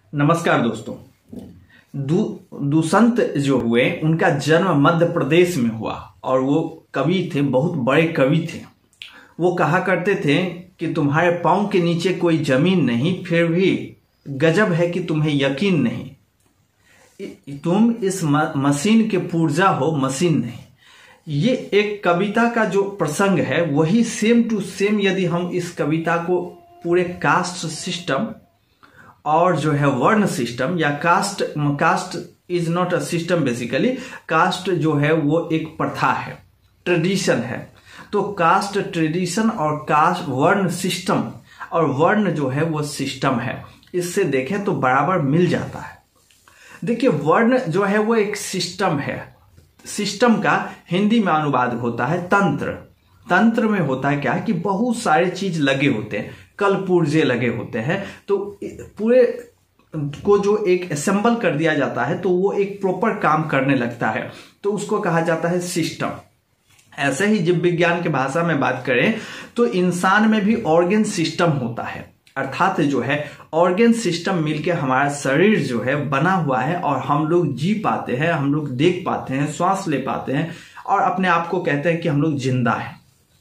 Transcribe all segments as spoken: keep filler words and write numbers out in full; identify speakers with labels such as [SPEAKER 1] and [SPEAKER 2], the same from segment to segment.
[SPEAKER 1] नमस्कार दोस्तों। दु दुष्यंत जो हुए उनका जन्म मध्य प्रदेश में हुआ और वो कवि थे, बहुत बड़े कवि थे। वो कहा करते थे कि तुम्हारे पांव के नीचे कोई जमीन नहीं, फिर भी गजब है कि तुम्हें यकीन नहीं। तुम इस मशीन के पुर्जा हो, मशीन नहीं। ये एक कविता का जो प्रसंग है वही सेम टू सेम यदि हम इस कविता को पूरे कास्ट सिस्टम और जो है वर्ण सिस्टम या caste caste is not a system, basically caste जो है वो एक प्रथा है, ट्रेडिशन है। तो कास्ट ट्रेडिशन और कास्ट वर्ण सिस्टम और वर्ण जो है वो सिस्टम है, इससे देखें तो बराबर मिल जाता है। देखिए, वर्ण जो है वो एक सिस्टम है। सिस्टम का हिंदी में अनुवाद होता है तंत्र। तंत्र में होता है क्या कि बहुत सारे चीज लगे होते हैं, कल पुर्जे लगे होते हैं, तो पूरे को जो एक असेंबल कर दिया जाता है तो वो एक प्रॉपर काम करने लगता है, तो उसको कहा जाता है सिस्टम। ऐसे ही जीव विज्ञान की भाषा में बात करें तो इंसान में भी ऑर्गन सिस्टम होता है, अर्थात जो है ऑर्गन सिस्टम मिलके हमारा शरीर जो है बना हुआ है और हम लोग जी पाते हैं, हम लोग देख पाते हैं, श्वास ले पाते हैं और अपने आप को कहते हैं कि हम लोग जिंदा हैं।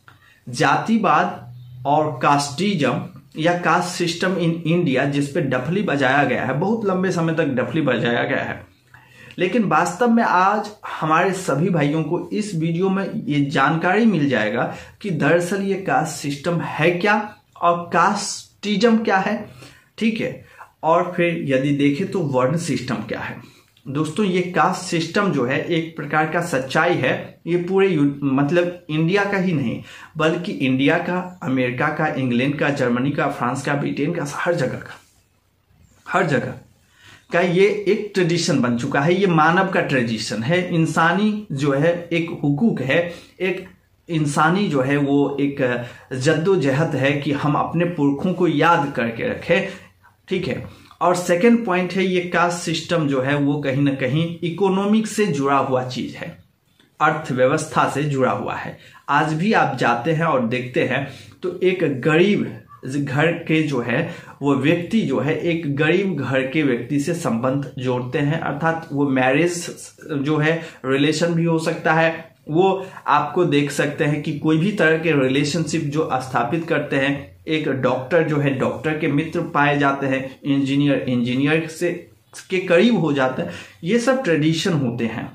[SPEAKER 1] जातिवाद और कास्टिज्म या कास्ट सिस्टम इन इंडिया, जिस पे डफली बजाया गया है, बहुत लंबे समय तक डफली बजाया गया है, लेकिन वास्तव में आज हमारे सभी भाइयों को इस वीडियो में ये जानकारी मिल जाएगा कि दरअसल ये कास्ट सिस्टम है क्या और कास्टिज्म क्या है, ठीक है। और फिर यदि देखें तो वर्ण सिस्टम क्या है। दोस्तों, ये कास्ट सिस्टम जो है एक प्रकार का सच्चाई है। ये पूरे मतलब इंडिया का ही नहीं बल्कि इंडिया का, अमेरिका का, इंग्लैंड का, जर्मनी का, फ्रांस का, ब्रिटेन का, हर जगह का हर जगह का ये एक ट्रेडिशन बन चुका है। ये मानव का ट्रेडिशन है, इंसानी जो है एक हुकूक है, एक इंसानी जो है वो एक जद्दोजहद है कि हम अपने पुरखों को याद करके रखें, ठीक है। और सेकेंड पॉइंट है, ये कास्ट सिस्टम जो है वो कहीं ना कहीं इकोनॉमिक से जुड़ा हुआ चीज है, अर्थव्यवस्था से जुड़ा हुआ है। आज भी आप जाते हैं और देखते हैं तो एक गरीब घर के जो है वो व्यक्ति जो है एक गरीब घर के व्यक्ति से संबंध जोड़ते हैं, अर्थात वो मैरिज जो है रिलेशन भी हो सकता है। वो आपको देख सकते हैं कि कोई भी तरह के रिलेशनशिप जो स्थापित करते हैं, एक डॉक्टर जो है डॉक्टर के मित्र पाए जाते हैं, इंजीनियर इंजीनियर से के करीब हो जाते हैं। ये सब ट्रेडिशन होते हैं।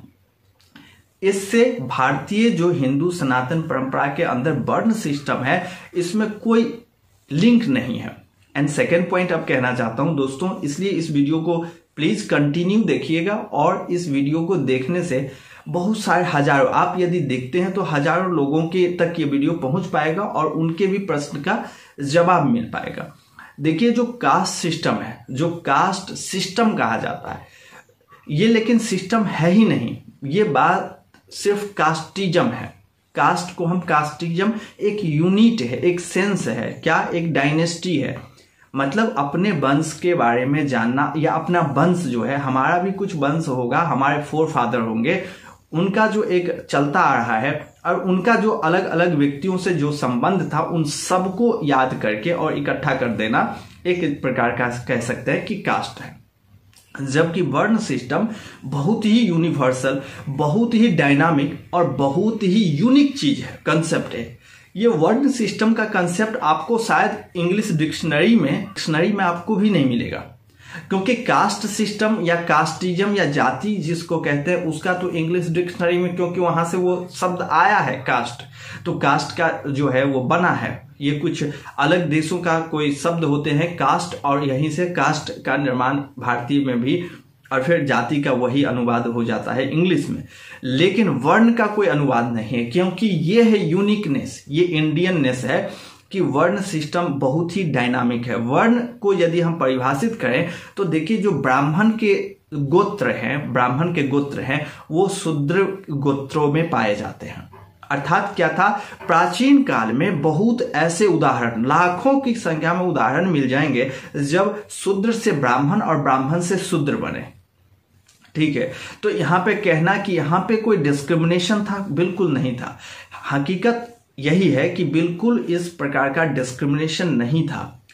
[SPEAKER 1] इससे भारतीय जो हिंदू सनातन परंपरा के अंदर वर्ण सिस्टम है, इसमें कोई लिंक नहीं है। एंड सेकेंड पॉइंट अब कहना चाहता हूं दोस्तों, इसलिए इस वीडियो को प्लीज कंटिन्यू देखिएगा और इस वीडियो को देखने से बहुत सारे हजारों, आप यदि देखते हैं तो हजारों लोगों के तक ये वीडियो पहुंच पाएगा और उनके भी प्रश्न का जवाब मिल पाएगा। देखिए, जो कास्ट सिस्टम है, जो कास्ट सिस्टम कहा जाता है, ये लेकिन सिस्टम है ही नहीं। ये बात सिर्फ कास्टिज्म है। कास्ट को हम कास्टिज्म एक यूनिट है, एक सेंस है, क्या एक डायनेस्टी है, मतलब अपने वंश के बारे में जानना या अपना वंश जो है, हमारा भी कुछ वंश होगा, हमारे फोर फादर होंगे, उनका जो एक चलता आ रहा है और उनका जो अलग अलग व्यक्तियों से जो संबंध था उन सबको याद करके और इकट्ठा कर देना एक प्रकार का कह सकते हैं कि कास्ट है। जबकि वर्ण सिस्टम बहुत ही यूनिवर्सल, बहुत ही डायनामिक और बहुत ही यूनिक चीज है, कंसेप्ट है। ये वर्ण सिस्टम का कंसेप्ट आपको शायद इंग्लिश डिक्शनरी में डिक्शनरी में आपको भी नहीं मिलेगा, क्योंकि कास्ट सिस्टम या कास्टिज्म या जाति जिसको कहते हैं उसका तो इंग्लिश डिक्शनरी में, क्योंकि वहां से वो शब्द आया है कास्ट, तो कास्ट का जो है वो बना है। ये कुछ अलग देशों का कोई शब्द होते हैं कास्ट, और यहीं से कास्ट का निर्माण भारतीय में भी, और फिर जाति का वही अनुवाद हो जाता है इंग्लिश में। लेकिन वर्ण का कोई अनुवाद नहीं है, क्योंकि ये है यूनिकनेस, ये इंडियननेस है कि वर्ण सिस्टम बहुत ही डायनामिक है। वर्ण को यदि हम परिभाषित करें तो देखिए, जो ब्राह्मण के गोत्र हैं, ब्राह्मण के गोत्र हैं वो शूद्र गोत्रों में पाए जाते हैं। अर्थात क्या था, प्राचीन काल में बहुत ऐसे उदाहरण, लाखों की संख्या में उदाहरण मिल जाएंगे जब शूद्र से ब्राह्मण और ब्राह्मण से शूद्र बने, ठीक है। तो यहां पे कहना कि यहां पे कोई डिस्क्रिमिनेशन था, बिल्कुल नहीं था। हकीकत यही है कि बिल्कुल इस प्रकार का डिस्क्रिमिनेशन नहीं था।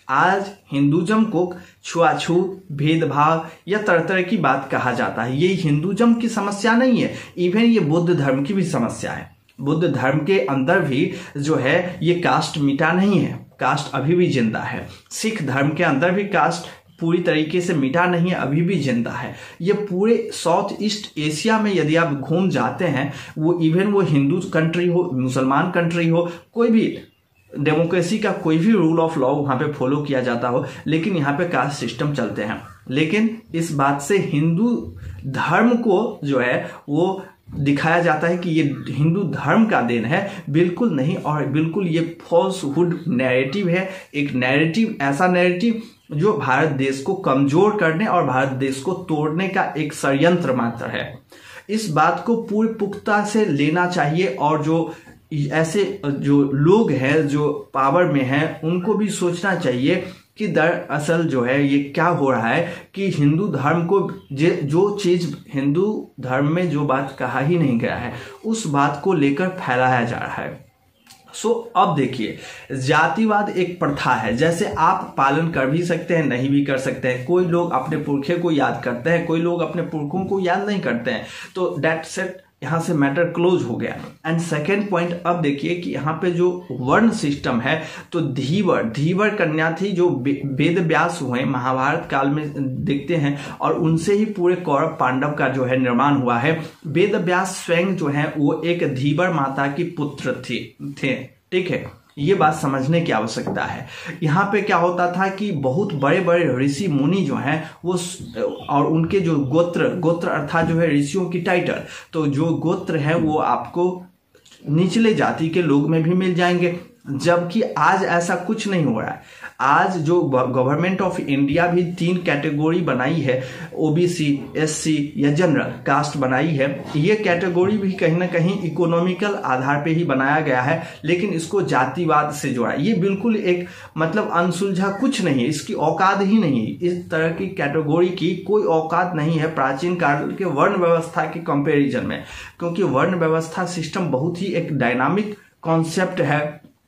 [SPEAKER 1] आज हिंदुज्म को छुआछूत, भेदभाव या तरह तरह की बात कहा जाता है। ये हिंदुज्म की समस्या नहीं है, इवन ये बुद्ध धर्म की भी समस्या है। बुद्ध धर्म के अंदर भी जो है ये कास्ट मिटा नहीं है, कास्ट अभी भी जिंदा है। सिख धर्म के अंदर भी कास्ट पूरी तरीके से मिटा नहीं है, अभी भी जिंदा है। ये पूरे साउथ ईस्ट एशिया में यदि आप घूम जाते हैं, वो इवन वो हिंदू कंट्री हो, मुसलमान कंट्री हो, कोई भी डेमोक्रेसी का कोई भी रूल ऑफ लॉ वहाँ पे फॉलो किया जाता हो, लेकिन यहाँ पे कास्ट सिस्टम चलते हैं। लेकिन इस बात से हिंदू धर्म को जो है वो दिखाया जाता है कि ये हिंदू धर्म का देन है, बिल्कुल नहीं। और बिल्कुल ये फॉल्सहुड नैरेटिव है, एक नैरेटिव, ऐसा नैरेटिव जो भारत देश को कमजोर करने और भारत देश को तोड़ने का एक षड्यंत्र मात्र है। इस बात को पूरी पुख्ता से लेना चाहिए और जो ऐसे जो लोग हैं जो पावर में हैं उनको भी सोचना चाहिए कि दरअसल जो है ये क्या हो रहा है कि हिंदू धर्म को जो चीज हिंदू धर्म में जो बात कहा ही नहीं गया है उस बात को लेकर फैलाया जा रहा है। सो so, अब देखिए, जातिवाद एक प्रथा है, जैसे आप पालन कर भी सकते हैं, नहीं भी कर सकते हैं। कोई लोग अपने पुरखे को याद करते हैं, कोई लोग अपने पुरखों को याद नहीं करते हैं, तो डेट सेट यहां से मैटर क्लोज हो गया। एंड सेकेंड पॉइंट, अब देखिए कि यहाँ पे जो वर्ण सिस्टम है, तो धीवर धीवर कन्या थी जो वेद व्यास हुए महाभारत काल में देखते हैं, और उनसे ही पूरे कौरव पांडव का जो है निर्माण हुआ है। वेद व्यास स्वयं जो है वो एक धीवर माता की पुत्र थे थे ठीक है, ये बात समझने की आवश्यकता है। यहाँ पे क्या होता था कि बहुत बड़े बड़े ऋषि मुनि जो हैं वो और उनके जो गोत्र गोत्र अर्थात जो है ऋषियों की टाइटल, तो जो गोत्र है वो आपको निचले जाति के लोग में भी मिल जाएंगे, जबकि आज ऐसा कुछ नहीं हो रहा है। आज जो गवर्नमेंट ऑफ इंडिया भी तीन कैटेगरी बनाई है, ओबीसी, एससी या जनरल कास्ट बनाई है, ये कैटेगरी भी कहीं ना कहीं इकोनॉमिकल आधार पे ही बनाया गया है, लेकिन इसको जातिवाद से जोड़ा। ये बिल्कुल एक मतलब अनसुलझा कुछ नहीं है, इसकी औकात ही नहीं है। इस तरह की कैटेगरी की कोई औकात नहीं है प्राचीन काल के वर्ण व्यवस्था के कंपेरिजन में, क्योंकि वर्ण व्यवस्था सिस्टम बहुत ही एक डायनामिक कॉन्सेप्ट है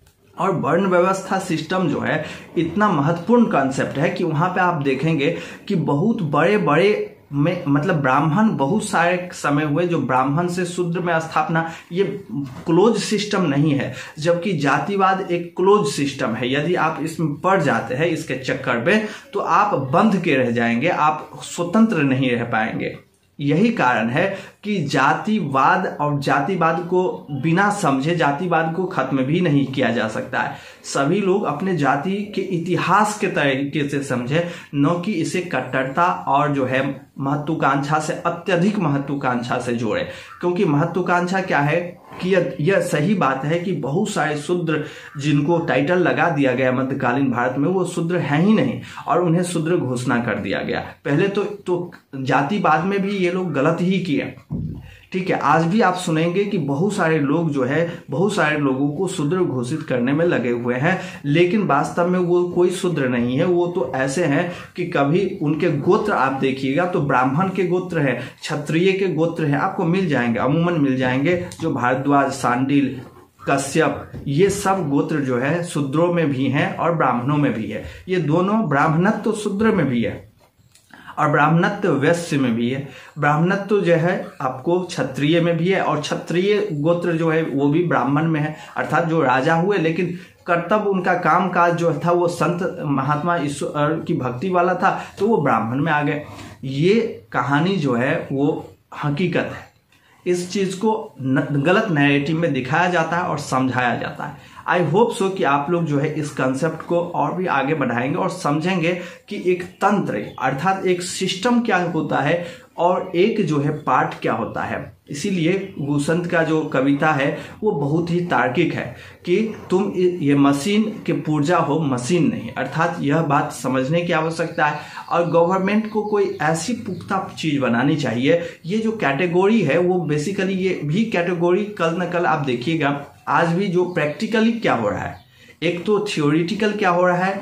[SPEAKER 1] और वर्ण व्यवस्था सिस्टम जो है इतना महत्वपूर्ण कॉन्सेप्ट है कि वहां पे आप देखेंगे कि बहुत बड़े बड़े में मतलब ब्राह्मण बहुत सारे समय हुए जो ब्राह्मण से शूद्र में स्थापना, ये क्लोज सिस्टम नहीं है, जबकि जातिवाद एक क्लोज सिस्टम है। यदि आप इसमें पड़ जाते हैं इसके चक्कर में तो आप बंध के रह जाएंगे, आप स्वतंत्र नहीं रह पाएंगे। यही कारण है कि जातिवाद और जातिवाद को बिना समझे जातिवाद को खत्म भी नहीं किया जा सकता है। सभी लोग अपने जाति के इतिहास के तरीके से समझे, न कि इसे कट्टरता और जो है महत्वाकांक्षा से, अत्यधिक महत्वाकांक्षा से जोड़े। क्योंकि महत्वाकांक्षा क्या है कि यह सही बात है कि बहुत सारे शूद्र जिनको टाइटल लगा दिया गया मध्यकालीन भारत में, वो शूद्र हैं ही नहीं और उन्हें शूद्र घोषणा कर दिया गया। पहले तो तो जातिवाद में भी ये लोग गलत ही किए, ठीक है। आज भी आप सुनेंगे कि बहुत सारे लोग जो है बहुत सारे लोगों को शूद्र घोषित करने में लगे हुए हैं, लेकिन वास्तव में वो कोई शूद्र नहीं है। वो तो ऐसे हैं कि कभी उनके गोत्र आप देखिएगा तो ब्राह्मण के गोत्र है, क्षत्रिय के गोत्र है, आपको मिल जाएंगे, अमूमन मिल जाएंगे। जो भारद्वाज, सांडिल, कश्यप, ये सब गोत्र जो है शूद्रों में भी हैं और ब्राह्मणों में भी है। ये दोनों, ब्राह्मणत्व तो शूद्र में भी है और ब्राह्मणत्व वैश्य में भी है। ब्राह्मणत्व जो है आपको क्षत्रिय में भी है और क्षत्रिय गोत्र जो है वो भी ब्राह्मण में है, अर्थात जो राजा हुए, लेकिन कर्तव्य उनका काम काज जो था वो संत महात्मा ईश्वर की भक्ति वाला था, तो वो ब्राह्मण में आ गए। ये कहानी जो है वो हकीकत है। इस चीज को गलत नैरेटिव में दिखाया जाता है और समझाया जाता है। आई होप सो कि आप लोग जो है इस कंसेप्ट को और भी आगे बढ़ाएंगे और समझेंगे कि एक तंत्र अर्थात एक सिस्टम क्या होता है और एक जो है पार्ट क्या होता है। इसीलिए गुसंत का जो कविता है वो बहुत ही तार्किक है कि तुम ये मशीन के पुर्जा हो, मशीन नहीं। अर्थात यह बात समझने की आवश्यकता है और गवर्नमेंट को कोई ऐसी पुख्ता चीज बनानी चाहिए। ये जो कैटेगरी है वो बेसिकली ये भी कैटेगरी कल न कल आप देखिएगा, आज भी जो प्रैक्टिकली क्या हो रहा है, एक तो थियोरिटिकल क्या हो रहा है,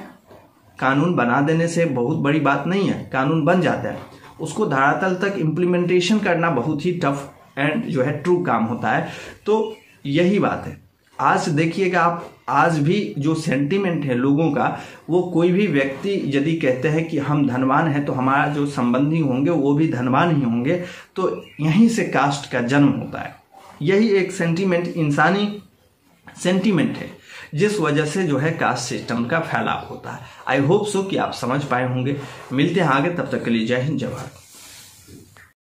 [SPEAKER 1] कानून बना देने से बहुत बड़ी बात नहीं है, कानून बन जाता है, उसको धरातल तक इम्प्लीमेंटेशन करना बहुत ही टफ एंड जो है ट्रू काम होता है। तो यही बात है आज देखिएगा आप, आज भी जो सेंटीमेंट है लोगों का, वो कोई भी व्यक्ति यदि कहते हैं कि हम धनवान हैं तो हमारा जो संबंधी होंगे वो भी धनवान ही होंगे, तो यहीं से कास्ट का जन्म होता है। यही एक सेंटीमेंट, इंसानी सेंटीमेंट है, जिस वजह से जो है कास्ट सिस्टम का फैलाव होता है। आई होप सो कि आप समझ पाए होंगे। मिलते हैं आगे, तब तक के लिए जय हिंद, जय भारत।